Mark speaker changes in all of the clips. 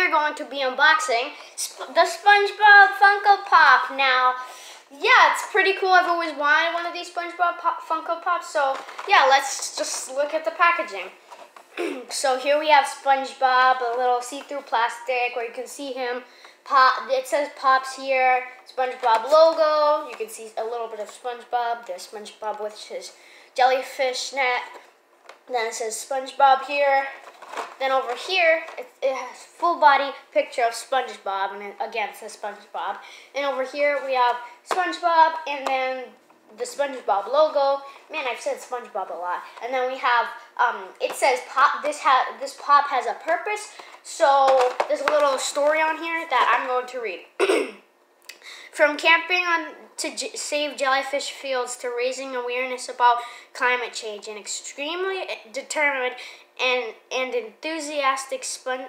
Speaker 1: we're going to be unboxing the SpongeBob Funko Pop. Now, yeah, it's pretty cool. I've always wanted one of these SpongeBob Funko Pops, so yeah, let's just look at the packaging. So here we have SpongeBob, a little see-through plastic where you can see him. It says Pops here, SpongeBob logo. You can see a little bit of SpongeBob. There's SpongeBob with his jellyfish net. Then it says SpongeBob here. Then over here, it has full body picture of SpongeBob, and again it says SpongeBob. And over here we have SpongeBob, and then the SpongeBob logo. Man, I've said SpongeBob a lot. And then we have, it says Pop. This Pop has a purpose. So there's a little story on here that I'm going to read. From camping to save jellyfish fields to raising awareness about climate change, an extremely determined and enthusiastic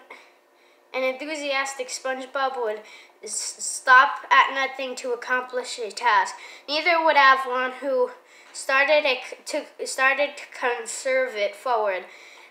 Speaker 1: SpongeBob would stop at nothing to accomplish a task. Neither would have one who started to conserve it forward,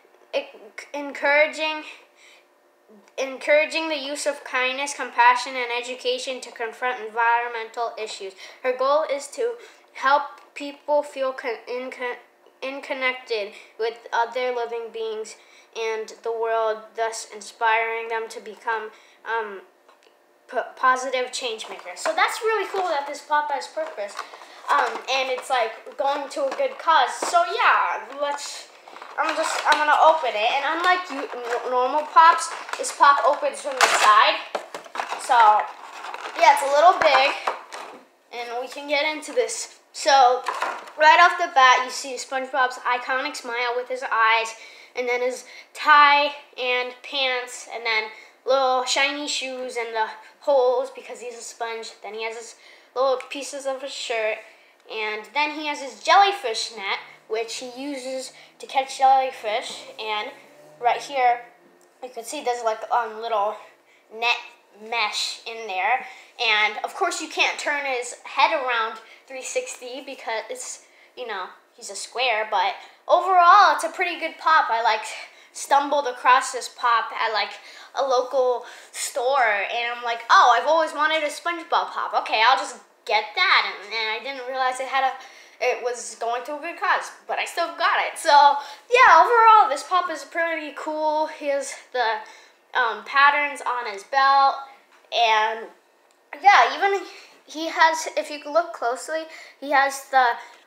Speaker 1: encouraging the use of kindness, compassion, and education to confront environmental issues. Her goal is to help people feel connected with other living beings and the world, thus inspiring them to become positive change makers. So that's really cool that this pop has purpose, and it's like going to a good cause. So yeah, I'm gonna open it, and unlike normal pops, this pop opens from the side. So yeah, it's a little big, and we can get into this. So right off the bat, you see SpongeBob's iconic smile with his eyes, and then his tie and pants, and then little shiny shoes and the holes because he's a sponge. Then he has his little pieces of his shirt, and then he has his jellyfish net, which he uses to catch jellyfish. And right here, you can see there's like little net mesh in there. And of course, you can't turn his head around 360 because it's, he's a square. But overall, it's a pretty good pop. I stumbled across this pop at a local store, and I'm like, oh, I've always wanted a SpongeBob pop. Okay, I'll just get that. And I didn't realize it was going to a good cause, but I still got it. So yeah, overall, this pop is pretty cool. He has the patterns on his belt, and yeah, even he has, if you look closely, he has the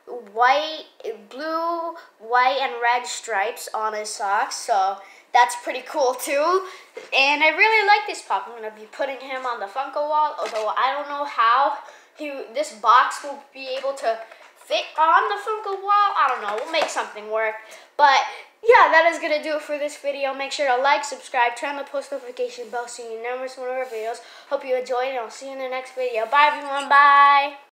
Speaker 1: blue, white, and red stripes on his socks, so that's pretty cool too. And I really like this pop. I'm going to be putting him on the Funko wall, although I don't know how this box will be able to fit on the Funko wall. I don't know. We'll make something work. But yeah, that is going to do it for this video. Make sure to like, subscribe, turn on the post notification bell so you never miss one of our videos. Hope you enjoyed, and I'll see you in the next video. Bye, everyone. Bye.